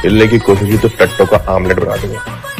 हिलने की कोशिश की तो टट्टों का आमलेट बना दूंगा।